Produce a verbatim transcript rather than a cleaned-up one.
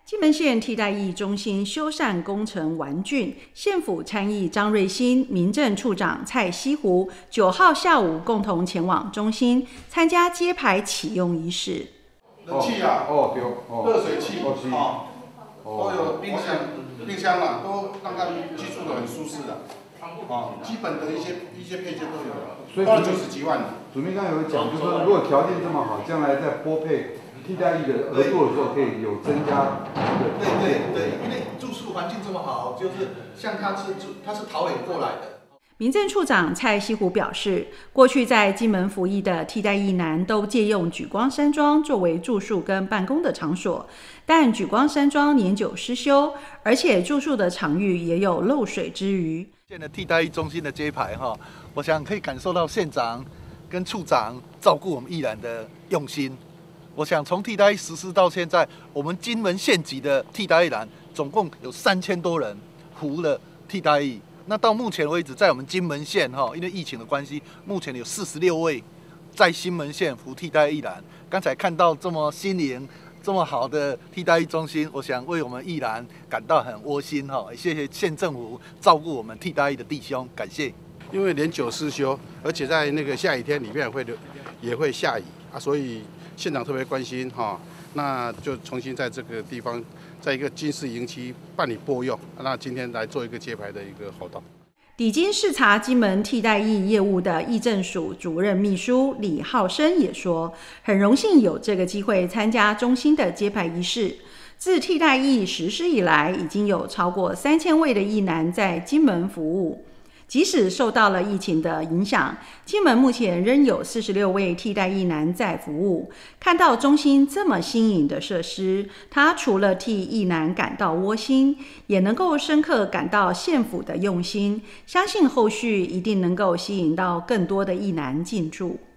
金门县替代役中心修缮工程完竣，县府参议张瑞兴、民政处长蔡西湖九号下午共同前往中心参加揭牌启用仪式。 冷气啊， 哦对，哦， 热水器， 哦， 都有冰箱，冰箱啦，都让他们居住的很舒适的。哦，基本的一些一些配件都有了， 所以花了九十几万。 主秘刚才有讲，就是说如果条件这么好，将来在拨配替代役的合作的时候，可以有增加。 对对对，因为住宿环境这么好，就是像他是住，他是桃园过来的。 民政处长蔡西湖表示，过去在金门服役的替代役男都借用莒光山庄作为住宿跟办公的场所，但莒光山庄年久失修，而且住宿的场域也有漏水之虞。 现在替代役中心的揭牌哈，我想可以感受到县长跟处长照顾我们役男的用心。我想从替代役实施到现在，我们金门县级的替代役男总共有三千多人服了替代役。那到目前为止，在我们金门县哈，因为疫情的关系，目前有四十六位在金门县服替代役男。刚才看到这么新颖、这么好的替代役中心，我想为我们役男感到很窝心哈。谢谢县政府照顾我们替代役的弟兄，感谢。 因为年久失修，而且在那个下雨天里面会也会下雨啊，所以县长特别关心哈，那就重新在这个地方。在一个军事营区办理拨用，那今天来做一个揭牌的一个活动。 抵金视察金门替代役业务的役政署主任秘书李浩生也说，很荣幸有这个机会参加中心的揭牌仪式。自替代役实施以来，已经有超过三千位的役男在金门服务。即使受到了疫情的影响，金门目前仍有四十六位替代役男在服务。看到中心这么新颖的设施，他除了替役男感到窝心，也能够深刻感到县府的用心，相信后续一定能够吸引到更多的役男进驻。